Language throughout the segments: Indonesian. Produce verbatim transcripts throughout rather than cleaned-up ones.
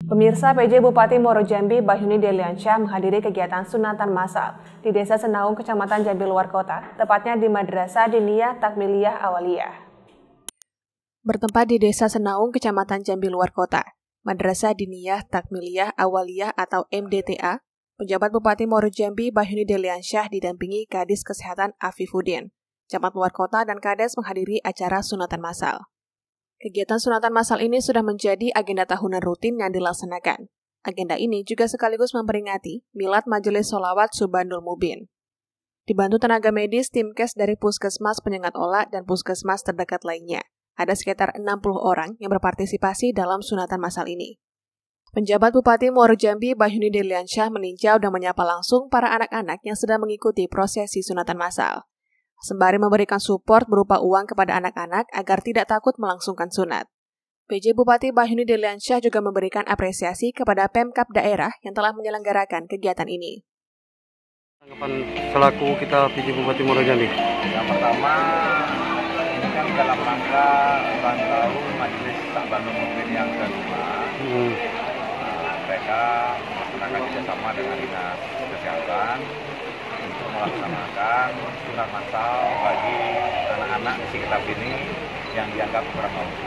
Pemirsa, P J Bupati Muaro Jambi Bahyuni Deliansyah menghadiri kegiatan sunatan massal di Desa Senaung, Kecamatan Jambi Luar Kota, tepatnya di Madrasah Diniyah Takmiliyah Awaliyah. Bertempat di Desa Senaung, Kecamatan Jambi Luar Kota, Madrasah Diniyah Takmiliyah Awaliyah atau M D T A, penjabat Bupati Muaro Jambi Bahyuni Deliansyah didampingi Kadis Kesehatan Afifuddin, Camat Luar Kota dan Kades menghadiri acara sunatan massal. Kegiatan sunatan massal ini sudah menjadi agenda tahunan rutin yang dilaksanakan. Agenda ini juga sekaligus memperingati Milad Majelis Sholawat Subhanul Mubin. Dibantu tenaga medis, tim kes dari Puskesmas Penyengat Ola dan Puskesmas terdekat lainnya. Ada sekitar enam puluh orang yang berpartisipasi dalam sunatan massal ini. Penjabat Bupati Muaro Jambi Bahyuni Deliansyah meninjau dan menyapa langsung para anak-anak yang sedang mengikuti prosesi sunatan massal, sembari memberikan support berupa uang kepada anak-anak agar tidak takut melangsungkan sunat. P J Bupati Bahyuni Deliansyah juga memberikan apresiasi kepada Pemkab daerah yang telah menyelenggarakan kegiatan ini. Tanggapan selaku kita P J Bupati Muaro Jambi. Yang pertama, ini kan dalam rangka ulang tahun Majelis Subhanul Mubin yang kedua. Hmm. Nah, mereka melaksanakan kerjasama dengan Dinas Kesehatan untuk melaksanakan sunat massal bagi anak-anak di sekitar sini yang dianggap kurang mampu.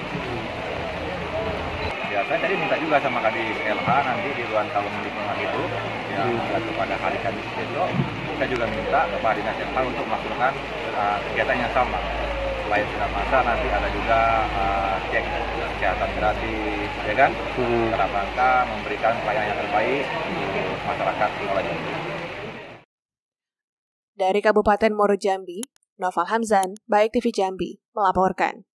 Ya, saya tadi minta juga sama Kadis L H nanti di ruang tahun lingkungan hidup yang jatuh pada hari Kamis besok. Saya juga minta kepada Dinas L H untuk melakukan uh, kegiatan yang sama. Selain sunat massal nanti ada juga uh, cek kesehatan gratis, ya kan? Hmm. Dalam rangka memberikan pelayanan yang terbaik untuk masyarakat Muaro Jambi. Dari Kabupaten Muaro Jambi, Noval Hamzan, Baik T V Jambi, melaporkan.